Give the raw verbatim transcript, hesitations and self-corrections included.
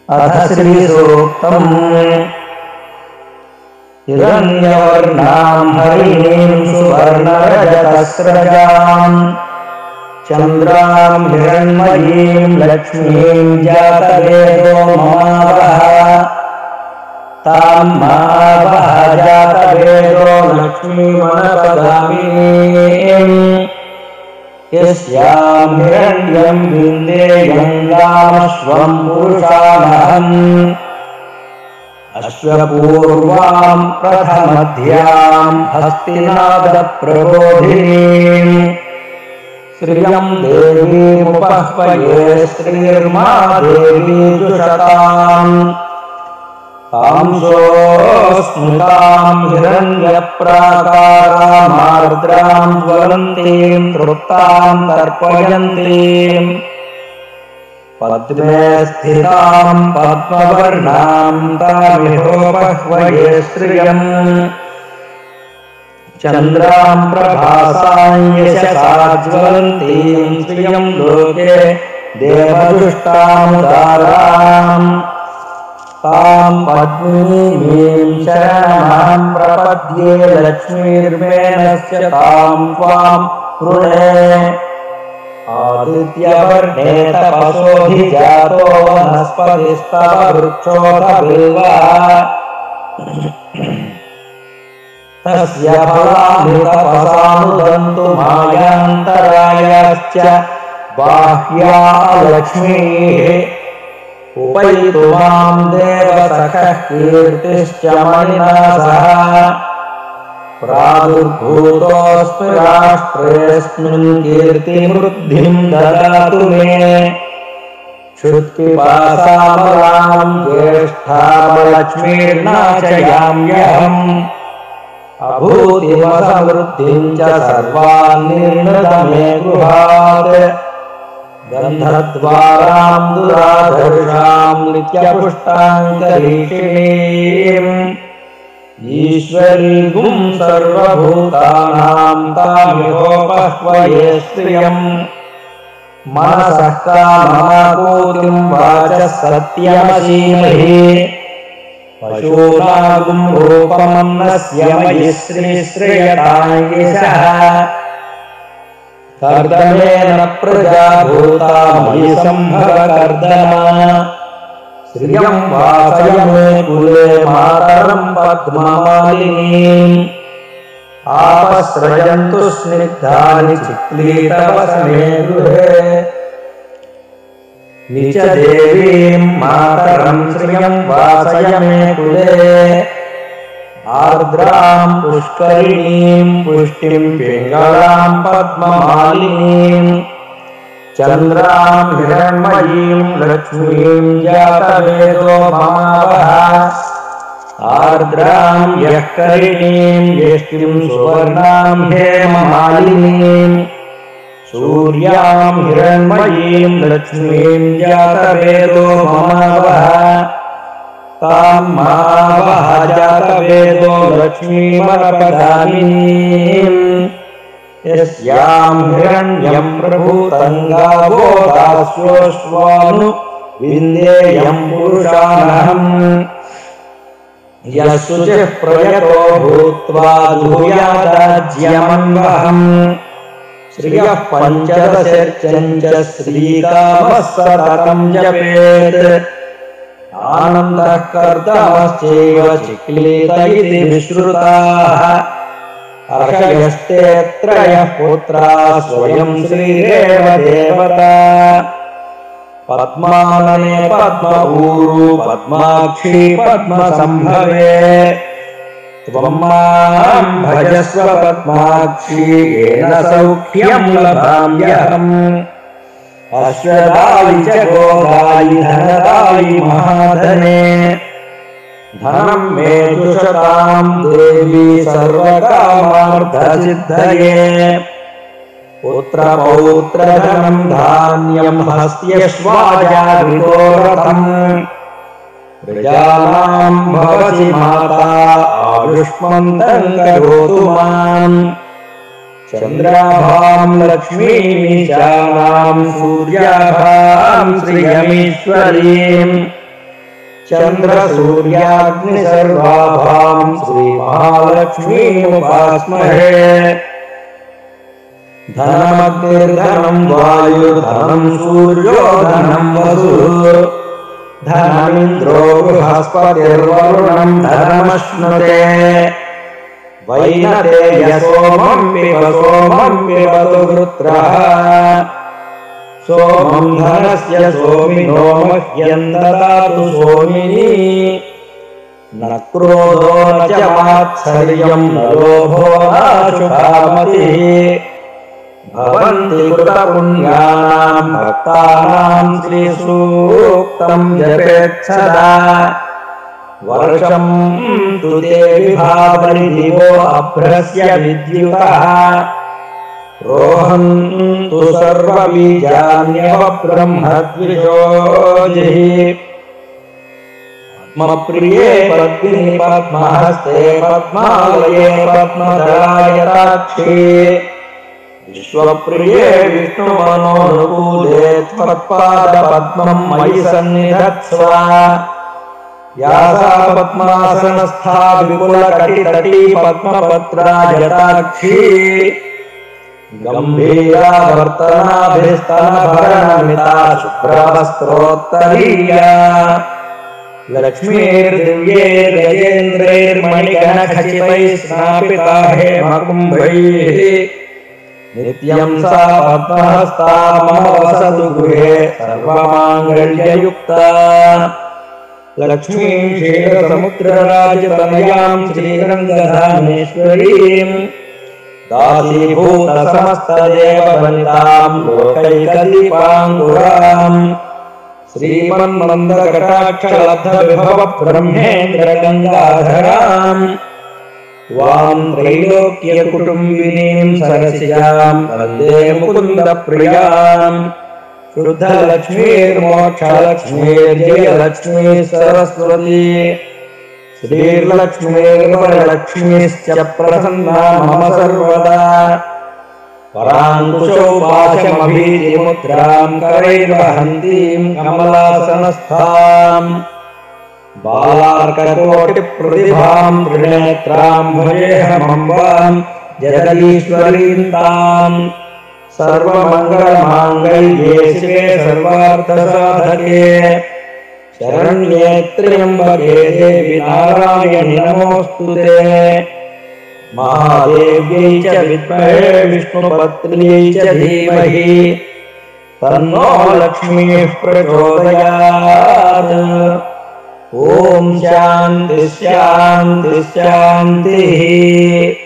अथ श्रीसूक्तम्। हिरण्यवर्णां हरिणीं सुवर्णरजतस्रजाम् चन्द्रां हिरण्मयीं लक्ष्मीं जातवेदो ममावह। तां मावह जातवेदो लक्ष्मीमनपगामिनीम्। यस्यां हिरण्यं विन्देयं गामश्वं पुरुषामहम्। अश्वपूर्वां प्रथमध्यां हस्तिनादप्रबोधिनीम्। श्रियं देवीमुपह्वये श्रीर्मा देवी जुषताम्। तां स्मृतां हिरण्यप्राकारामार्द्रां ज्वलन्तीं तृप्तां तर्पयन्तीम्। पद्मे स्थितां पद्मवर्णां तामिहोपह्वये श्रियम्। चन्द्रां प्रभासां यशसा ज्वलन्तीं श्रियं लोके देवदुष्टामुदाराम्। तां पद्मिनीं शरणमहं प्रपद्ये लक्ष्मीर्मेनस्य तां त्वां वृणे। आदित्यवर्णे तपसोऽधिजातो वनस्पतिस्तव वृक्षोऽथ बिल्वः। तस्य फलानि तपसानुदन्तु मायान्तरायाश्च बाह्या लक्ष्मीः। उपैतु मां देवसखः कीर्तिश्च मणिना सह। प्रादुर्भूतोऽस्मि राष्ट्रेऽस्मिन् कीर्तिवृद्धिं ददातु मे। क्षुत्पिपासामलां ज्येष्ठामलक्ष्मीर्नाशयाम्यहम्। अभूतिमसमृद्धिं च सर्वान् निर्णृत मे गृहात्। गन्धद्वारां दुराधर्षां नित्यपुष्टाङ्गरीषिणीम्। ईश्वरीगुं सर्वभूतानां तामिहोपह्वये श्रियम्। मनसः काममाकूतिं वाचः सत्यमसीमहि। पशूनागुं रूपमन्नस्य मयि श्रीश्रियतां यशः। कर्दमेन प्रजा भूता मयि सम्भव कर्दमा। श्रियं वासय मे कुले मातरं पद्ममालिनीम्। आपस्रजन्तु स्निग्धानि चिक्लीतवसने गृहे। निच देवीं मातरं श्रियं वासय मे कुले। आर्द्रां पुष्करिणीं पुष्टिं पिङ्गलां पद्ममालिनीम्। चन्द्रां हिरण्मयीं लक्ष्मीं जातवेदो ममावह। आर्द्रां यःकरिणीं यष्टिं सुवर्णां हेममालिनीम्। सूर्यां हिरण्मयीं लक्ष्मीं जातवेदो ममावह। तां मावह जातवेदो लक्ष्मीमनपगामिनीम्। यस्यां हिरण्यं प्रभूतं गावो दास्योऽश्वानु विन्देयं पुरुषामहम्। यः शुचिः प्रयतो भूत्वा जुहुयादाज्यमन्वहम्। श्रियः पञ्चदशर्चञ्च श्रीकामः सततं जपेत्। आनन्दः कर्दमश्चैव चिक्लीत इति विश्रुताः। अर्षयस्ते त्रयः पुत्राः स्वयं श्रीरेव देवता। पद्मानने पद्मऊरु पद्माक्षी पद्मसम्भवे। त्वं मां भजस्व पद्माक्षी येन सौख्यं लभाम्यहम्। अश्वदायि च गोदायि धनदायि महाधने। धनं मे जुषतां देवी सर्वकामार्थसिद्धये। पुत्रपौत्रधनं धान्यं हस्त्यश्वाजागृतो रथम्। प्रजानां भवसि माता आयुष्मन्तं करोतु माम्। चन्द्राभां लक्ष्मीमीशानां सूर्याभां श्रियमीश्वरीम्। चन्द्रसूर्याग्निसर्वाभां श्रीमहालक्ष्मीमुपास्महे। धनमग्निर्धनं वायुर्धनं सूर्यो धनं वसुः धनमिन्द्रो बृहस्पतिर्वरुणं धनमश्नुते। वैनतेयसोमं पिब सोमं पिबतु वृत्रः सोमं धनस्य सोमिनो मह्यं ददातु सोमिनी। न क्रोधो न च मात्सर्यं न लोभो नाशुभामतिः भवन्ति कृतपुण्यानां भक्तानां श्रीसूक्तं जपेत् सदा। वर्षं तु ते विभावरि दिवो अभ्रस्य विद्युतः रोहन्तु सर्वबीजान्यव ब्रह्मद्विषोजिः। पद्मप्रिये पद्मिनि पद्महस्ते पद्मालये पद्मधरायताक्षी विश्वप्रिये विष्णुमनोनुकूले त्वत्पादपद्मं मयि सन्निधत्स्व। या सा पद्मासनस्था विपुलकटितटी पद्मपत्रायताक्षी गम्भीरा वर्तनाभिस्तनभरणमिता शुभ्रवस्त्रोत्तरीया। लक्ष्मीर्दिव्यैर्गजेन्द्रैर्मणिगणखचितैः स्नापिता हेमकुम्भैः नित्यं सा पद्महस्ता मम वसतु गृहे सर्वमाङ्गल्ययुक्ता। लक्ष्मीं क्षीरसमुद्रराजतनयां श्रीरङ्गधामेश्वरीं दासीभूतसमस्तदेववनितां लोकैकदीपाङ्कुराम् श्रीमन्मन्दकटाक्षलब्धविभव ब्रह्मेन्द्रगङ्गाधराम् त्वां त्रैलोक्यकुटुम्बिनीं सरसिजां वन्दे मुकुन्दप्रियाम्। शुद्धलक्ष्मीर्मोक्षलक्ष्मीर्जयलक्ष्मी सरस्वती श्रीर्लक्ष्मीर्वरलक्ष्मीश्च प्रसन्ना मम सर्वदा। पराङ्कुशौ पाशमभीतिमुद्रां करैर्वहन्तीं कमलासनस्थाम् बालार्ककोटिप्रतिभां त्रिनेत्रां भजेऽहमम्बां जगदीश्वरीं ताम्। सर्वमङ्गलमाङ्गल्ये शिवे सर्वार्थसाधके शरण्ये त्र्यम्बके देवि नारायणि नमोऽस्तुते। महादेव्यै च विद्महे विष्णुपत्न्यै च धीमहि तन्नो लक्ष्मीः प्रचोदयात्। ॐ शान्ति शान्ति शान्तिः।